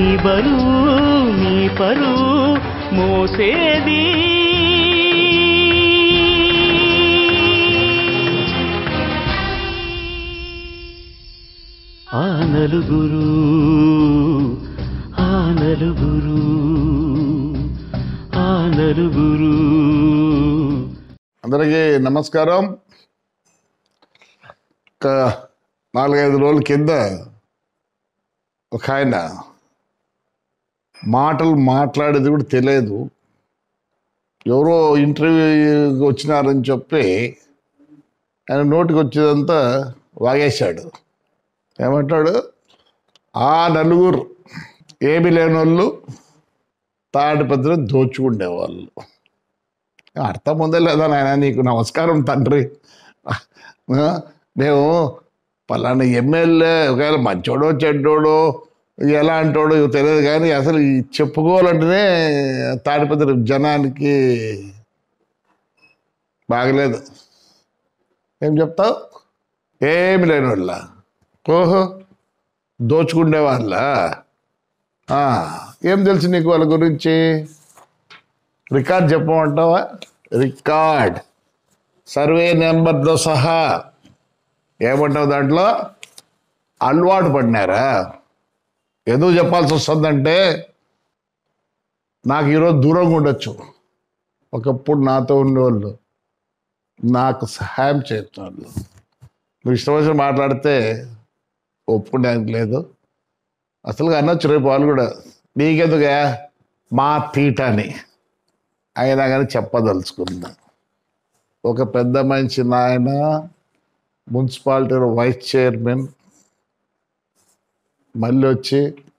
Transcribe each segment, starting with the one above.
బరువు నీ పరువు మోసేది ఆ నలుగురు ఆ నలుగురు ఆ నలుగురు. అందరికీ నమస్కారం. ఒక 4-5 రోజుల కింద ఒక ఆయన మాటలు మాట్లాడేది కూడా తెలియదు, ఎవరో ఇంటర్వ్యూకి వచ్చినారని చెప్పి ఆయన నోటికి వచ్చేదంతా వాగేశాడు. ఏమంటాడు, ఆ నలుగురు ఏమీ లేని వాళ్ళు తాడిపత్రి దోచుకుండేవాళ్ళు. అర్థం ఉందా లేదా నాయన నీకు? నమస్కారం తండ్రి. మేము పలానా ఎమ్మెల్యే ఒకవేళ మంచోడో చెడ్డోడో ఎలా అంటాడో తెలియదు, కానీ అసలు చెప్పుకోవాలంటేనే తాడిపత్రి జనానికి బాగలేదు. ఏం చెప్తావు? ఏమి లేని వాళ్ళ? ఓహో, దోచుకుండే వాళ్ళ? ఏం తెలుసు నీకు వాళ్ళ గురించి? రికార్డ్ చెప్పమంటావా? రికార్డ్, సర్వే నెంబర్తో సహా. ఏమంటావు దాంట్లో? అలవాటు పడినారా? ఎందుకు చెప్పాల్సి వస్తుందంటే, నాకు ఈరోజు దూరంగా ఉండొచ్చు, ఒకప్పుడు నాతో ఉండేవాళ్ళు, నాకు సహాయం చేస్తున్నారు. నువ్వు ఇష్టం వచ్చి మాట్లాడితే ఒప్పుకోడానికి లేదు. అసలుగా అనొచ్చు రేపు వాళ్ళు కూడా, నీకెందుగా మా తీట అని. అయినా కానీ చెప్పదలుచుకున్నా. ఒక పెద్ద మనిషి నాయన, మున్సిపాలిటీలో వైస్ చైర్మన్, మళ్ళీ వచ్చి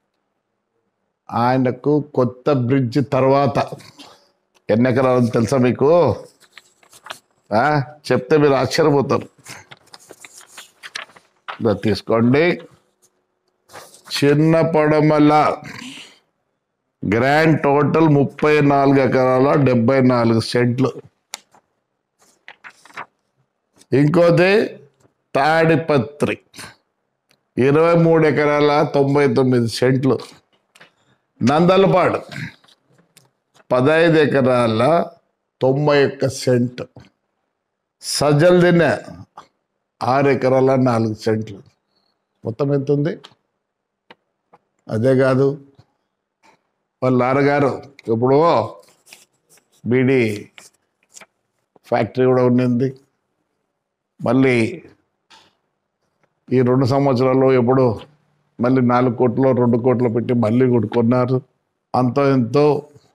ఆయనకు కొత్త బ్రిడ్జ్ తర్వాత ఎన్ని ఎకరాలు తెలుసా మీకు? చెప్తే మీరు ఆశ్చర్యపోతారు. తీసుకోండి. చిన్న పడమల గ్రాండ్ టోటల్ 34 ఎకరాల 74 సెంట్లు. ఇంకోటి తాడిపత్రి 23 ఎకరాల 99 సెంట్లు. నందలపాడు 15 ఎకరాల 91 సెంట్. సజ్జలదిన్నె 6 ఎకరాల 4 సెంట్లు. మొత్తం ఎంత ఉంది? అదే కాదు, వాళ్ళ నాన్నగారు ఎప్పుడో బీడీ ఫ్యాక్టరీ కూడా ఉండింది. మళ్ళీ ఈ 2 సంవత్సరాల్లో ఎప్పుడో మళ్ళీ 4 కోట్లు 2 కోట్లు పెట్టి మళ్ళీ కూడా కొన్నారు. అంతో ఎంతో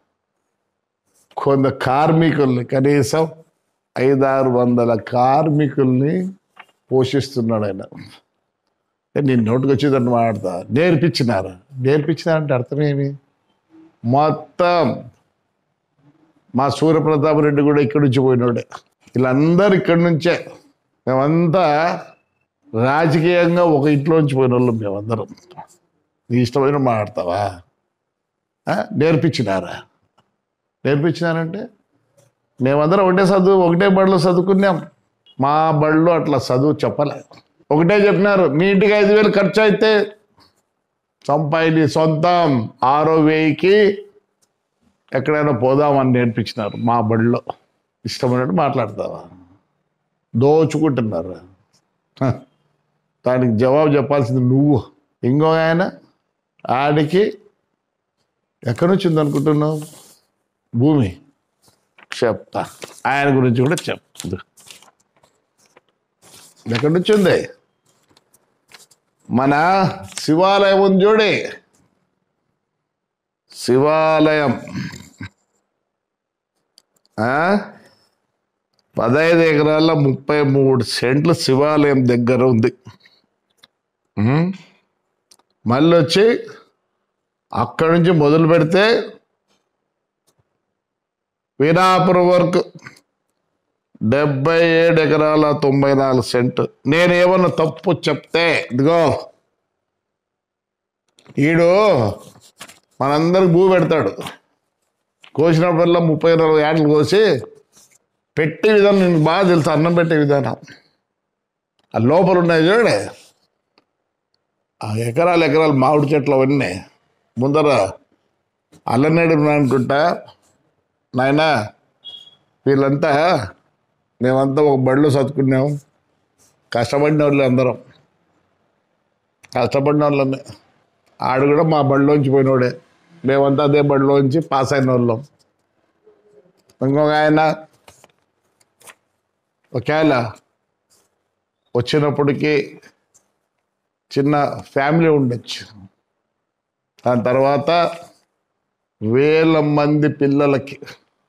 కొంత కార్మికుల్ని, కనీసం 500-600 కార్మికుల్ని పోషిస్తున్నాడు ఆయన. నేను నోటికి వచ్చేదాన్ని మాట్లాడతా. నేర్పించినారు అంటే అర్థమేమి? మొత్తం మా సూర్యప్రతాప్ రెడ్డి కూడా ఇక్కడి నుంచి పోయినాడే. వీళ్ళందరూ ఇక్కడి నుంచే. మేమంతా రాజకీయంగా ఒక ఇంట్లో నుంచి పోయిన వాళ్ళం మేమందరం. నీ ఇష్టమైన మాట్లాడతావా? నేర్పించినారంటే మేమందరం ఒకటే బడిలో చదువుకున్నాం. మా బడిలో అట్లా చదువు చెప్పలే. ఒకటే చెప్పినారు, మీ ఇంటికి 5,000 ఖర్చు అయితే సంపాయి సొంతం 6,000కి ఎక్కడైనా పోదామని నేర్పించినారు మా బడిలో. ఇష్టమైనట్టు మాట్లాడతావా? దోచుకుంటున్నారు. దానికి జవాబు చెప్పాల్సింది నువ్వు. ఇంకో ఆయన, ఆడికి ఎక్కడి నుంచి ఉంది అనుకుంటున్నావు భూమి? చెప్తా, ఆయన గురించి కూడా చెప్తుంది. ఎక్కడి నుంచి ఉంది? మన శివాలయం ఉంది చూడే, శివాలయం 15 ఎకరాల 33 సెంట్లు శివాలయం దగ్గర ఉంది. మళ్ళీ వచ్చి అక్కడి నుంచి మొదలు పెడితే వీరాపురం వరకు 77 ఎకరాల 94 సెంటు. నేనేమన్నా తప్పు చెప్తే ఇదిగో ఈడు మనందరికి భూ పెడతాడు. కోసినప్పుడల్లా 30-40 ఏళ్ళు కోసి పెట్టే విధానం నేను బాగా తెలుసు. అన్నం పెట్టే విధానం ఆ లోపల ఉన్నాయి చూడే, ఆ ఎకరాలు మామిడి చెట్లు అవన్నీ ముందర అల్లనేడు అనుకుంటా, నాయనా వీళ్ళంతా మేమంతా ఒక బడిలో చదువుకున్నాము, కష్టపడిన వాళ్ళు అందరం, కష్టపడిన వాళ్ళమే. ఆడు కూడా మా బడిలోంచి పోయినోడే, మేమంతా అదే బడిలోంచి పాస్ అయిన వాళ్ళం. ఇంకొక ఆయన ఒకవేళ వచ్చినప్పటికీ చిన్న ఫ్యామిలీ ఉండొచ్చు, దాని తర్వాత వేల మంది పిల్లలకి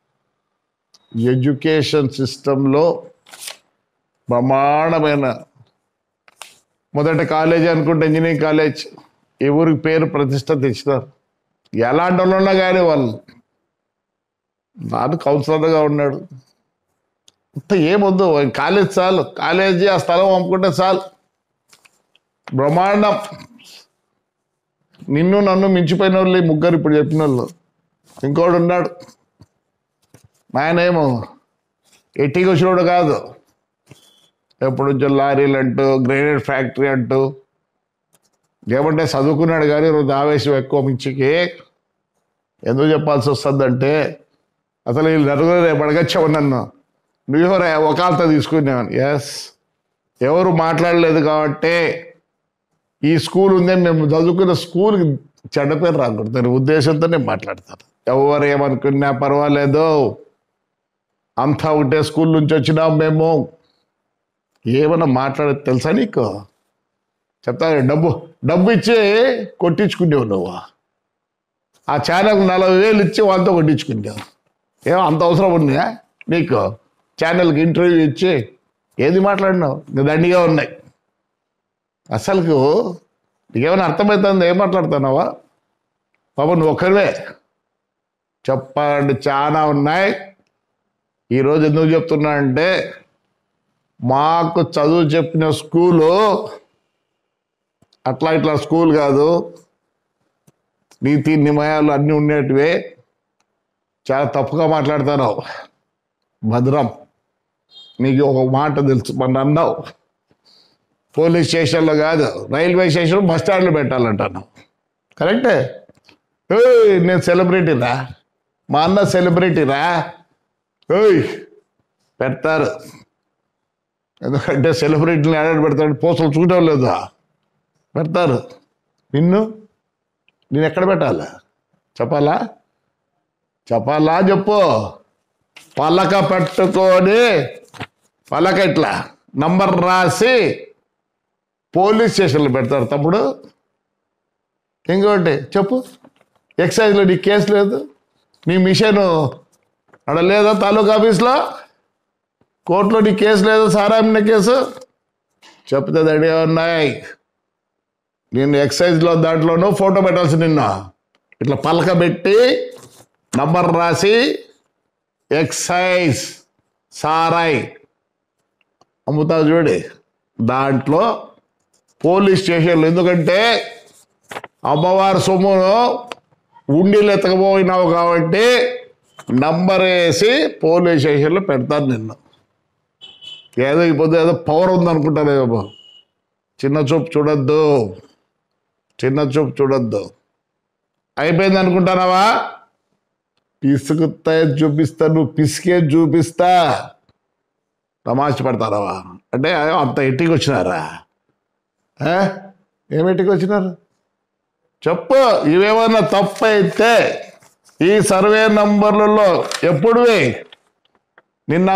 ఎడ్యుకేషన్ సిస్టంలో బ్రహ్మాండమైన మొదటి కాలేజీ అనుకుంటే ఇంజనీరింగ్ కాలేజ్ ఈ ఊరికి పేరు ప్రతిష్ట తెచ్చినారు. ఎలాంటి వాళ్ళు ఉన్నా కానీ వాళ్ళు నాన్న కౌన్సిలర్గా ఉన్నాడు. అంత ఏమొద్దు, కాలేజ్ చాలు, కాలేజీ ఆ స్థలం అమ్ముకుంటే చాలు, బ్రహ్మాండం. నిన్ను నన్ను మించిపోయిన వాళ్ళు ముగ్గురు ఇప్పుడు చెప్పిన వాళ్ళు. ఇంకోడు ఉన్నాడు, ఆయనేమో ఎట్టికి వచ్చినోడు కాదు, ఎప్పుడు నుంచో లారీలు అంటూ గ్రైనేడ్ ఫ్యాక్టరీ అంటూ ఏమంటే చదువుకున్నాడు కానీ రోజు ఆవేశం ఎక్కువ మించికి. ఎందుకు చెప్పాల్సి వస్తుందంటే అసలు వీళ్ళు నలుగురు రేపు అడగచ్చావు నన్ను, నువ్వెవరు ఒకళ్ళతో తీసుకున్నామని. ఎస్, ఎవరు మాట్లాడలేదు కాబట్టి ఈ స్కూల్ ఉందని మేము చదువుకున్న స్కూల్కి చెడ్డ పేరు రాకూడదు అనే ఉద్దేశంతో నేను మాట్లాడతాను. ఎవరు ఏమనుకున్నా పర్వాలేదు, అంతా ఒకటే స్కూల్ నుంచి వచ్చినాం మేము. ఏమన్నా మాట్లాడేది తెలుసా నీకు? చెప్తా, డబ్బు ఇచ్చి కొట్టించుకునేవు నువ్వు. ఆ ఛానల్కి 40,000 ఇచ్చి వాళ్ళతో కొట్టించుకునేవు. ఏమో అంత అవసరం ఉందా నీకు? ఛానల్కి ఇంటర్వ్యూ ఇచ్చి ఏది మాట్లాడినావు? ఇంకా దండిగా ఉన్నాయి. అసలుకు నీకేమైనా అర్థమవుతుంది? ఏం మాట్లాడుతున్నావా బాబు? నువ్వు ఒక్కరివే చెప్పండి, చాలా ఉన్నాయి. ఈరోజు ఎందుకు చెప్తున్నా అంటే మాకు చదువు చెప్పిన స్కూలు అట్లా ఇట్లా స్కూల్ కాదు, నీతి నిమయాలు అన్నీ ఉండేటివే. చాలా తప్పుగా మాట్లాడుతున్నావు. భద్రం, నీకు ఒక మాట తెలుసు, మన అన్నావు పోలీస్ స్టేషన్లో కాదు రైల్వే స్టేషన్ బస్ స్టాండ్లో పెట్టాలంటాను. కరెక్టే. నేను సెలబ్రిటీరా, మా అన్న సెలబ్రిటీరా. పెడతారు, ఎందుకంటే సెలబ్రిటీని యాడ్ పెడతాడు, పోస్టులు చూడటం లేదా, పెడతారు. నేను ఎక్కడ పెట్టాలా చెప్పాలా? చెప్పు. పలక పెట్టుకొని పలక ఇట్లా నంబర్ రాసి పోలీస్ స్టేషన్లో పెడతారు తమ్ముడు. ఇంకోటి చెప్పు, ఎక్సైజ్లో నీ కేసు లేదు, నీ మిషన్ అక్కడ లేదా, తాలూకా ఆఫీస్లో కోర్టులో నీ కేసు లేదు, సారామిన కేసు చెప్తే రెడీ ఉన్నాయి. నేను ఎక్సైజ్లో దాంట్లోనూ ఫోటో పెట్టాల్సి, నిన్న ఇట్లా పలక పెట్టి నంబర్ రాసి ఎక్సైజ్ సారాయ్ అమ్ముతావు చూడి, దాంట్లో పోలీస్ స్టేషన్లో. ఎందుకంటే అమ్మవారి సొమ్మును ఉండీలు ఎత్తకపోయినావు కాబట్టి నంబర్ వేసి పోలీస్ స్టేషన్లో పెడతాను నిన్ను. ఏదో ఇప్పుడు ఏదో పవర్ ఉందనుకుంటాను. చిన్న చూపు చూడొద్దు. అయిపోయింది అనుకుంటానావా? పిసుకుతా చూపిస్తా, నువ్వు పిసికే చూపిస్తా. తమాష పడతారావా అంటే అంత ఎట్టికి వచ్చినారా? ఏమెట్టికి వచ్చినారు చెప్పు. ఇవేమన్నా తప్పు అయితే ఈ సర్వే నంబర్లలో ఎప్పుడువి నిన్న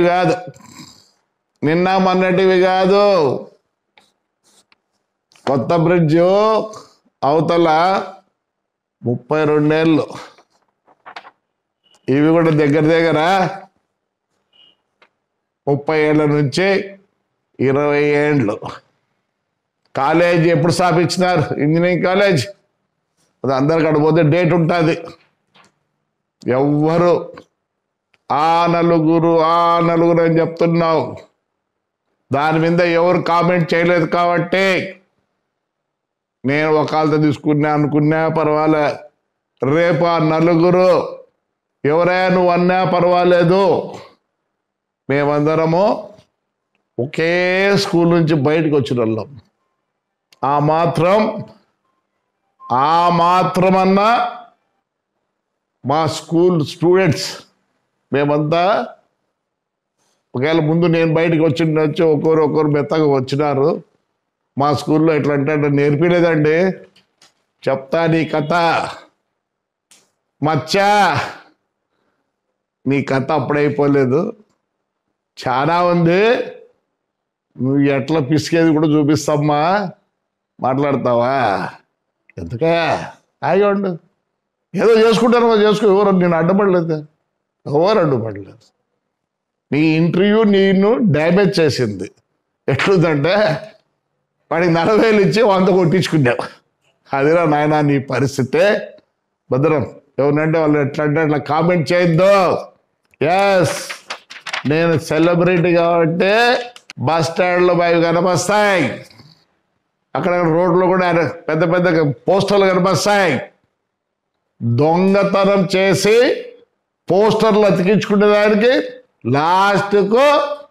మొన్నటివి కాదు. కొత్త బ్రిడ్జ్ అవతల 32 ఏళ్ళు, ఇవి కూడా దగ్గర 30 ఏళ్ళ నుంచి 20 ఏళ్ళు. కాలేజీ ఎప్పుడు స్థాపించినారు? Engineering college. అది అందరికి అడిపోతే డేట్ ఉంటుంది. ఎవ్వరు ఆ నలుగురు అని చెప్తున్నావు, దాని మీద ఎవరు కామెంట్ చేయలేదు కాబట్టి నేను ఒకళ్ళతో అనుకున్నా పర్వాలే. రేపు ఆ నలుగురు ఎవరైనా నువ్వు అన్నా పర్వాలేదు, మేమందరము ఒకే స్కూల్ నుంచి బయటకు వచ్చిన వాళ్ళం. ఆ మాత్రం ఆ మాత్రమన్నా మా స్కూల్ స్టూడెంట్స్ మేమంతా ఒకవేళ ముందు నేను బయటకు వచ్చి ఒకరు మెత్తగా వచ్చినారు. మా స్కూల్లో ఎట్లా అంటే నేర్పిలేదండి. చెప్తా నీ కథ మచ్చా, నీ కథ అప్పుడైపోలేదు, చాలా ఉంది, నువ్వు ఎట్లా పిసికేది కూడా చూపిస్తామ్మా, మాట్లాడతావా, ఎందుకే హాయిగా ఉండు, ఏదో చేసుకుంటాను చేసుకో, ఎవరు నేను అడ్డుపడలేదు, ఎవరు అడ్డుపడలేదు. నీ ఇంటర్వ్యూ నేను డ్యామేజ్ చేసింది. ఎట్లుందంటే వాడికి 40,000 ఇచ్చి 100 కొట్టించుకున్నావు. అదిరా నాయన నీ పరిస్థితే. భద్రం ఎవరినంటే వాళ్ళు ఎట్లా అంటే అట్లా కామెంట్ చేయొద్దు. ఎస్, నేను సెలబ్రిటీ కాబట్టి బస్ స్టాండ్లో అవి కనిపిస్తాయి, అక్కడ రోడ్లో కూడా పెద్ద పెద్ద పోస్టర్లు కనిపిస్తాయి. దొంగతనం చేసి పోస్టర్లు అతికించుకునే దానికి లాస్ట్కు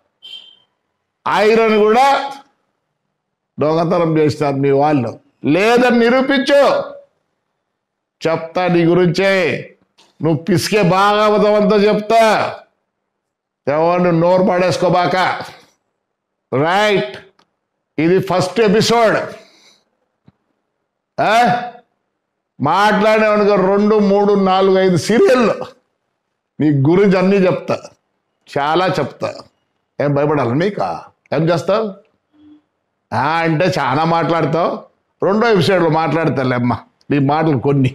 ఐరన్ కూడా దొంగతనం చేస్తారు మీ వాళ్ళు. లేదని నిరూపించు, చెప్తా నీ గురించే. నువ్వు పిసికే భాగవతమంతా చెప్తా, ఎవరు నోరు పడేసుకోబాక. రైట్, ఇది ఫస్ట్ ఎపిసోడ్. మాట్లాడేవాడిగా 2, 3, 4, 5 సీరియళ్ళు నీ గురించి అన్నీ చెప్తా, చాలా చెప్తా. ఏం భయపడాలి నీకా? ఏం చేస్తావు అంటే చాలా మాట్లాడతావు. 2వ ఎపిసోడ్లో మాట్లాడతాలేమ్మా నీ మాటలు కొన్ని.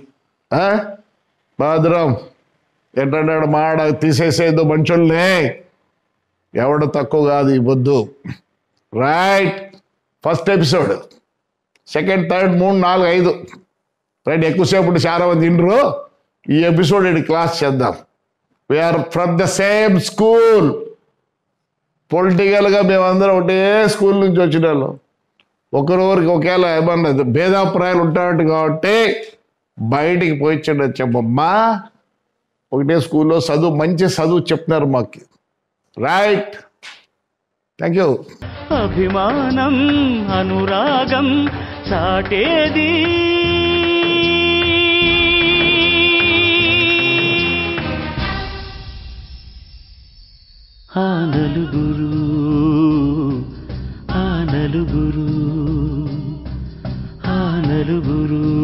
భద్రం ఏంటంటే మాట తీసేసేదో మనుషుల్ని, ఎవడు తక్కువ కాదు ఈ బొద్దు. Right, first episode, second, third, 3, 4, 5 right. ఎక్కువసేపు చాలా మంది ఇండ్రు. ఈ ఎపిసోడ్ ఇది క్లాస్ చేద్దాం. We're from the same school. పొలిటికల్గా మేమందరం ఒకటే స్కూల్ నుంచి వచ్చిన వాళ్ళు. ఒకరికి ఒకేళ ఏమన్నా భేదాభిప్రాయాలు ఉంటాయంట కాబట్టి బయటికి పోయిచ్చండి వచ్చామమ్మా. ఒకటే స్కూల్లో చదువు, మంచి చదువు చెప్తున్నారు మాకు. Right, thank you. అభిమానం అనురాగం సాటేది ఆ నలుగురు, ఆ నలుగురు, ఆ నలుగురు.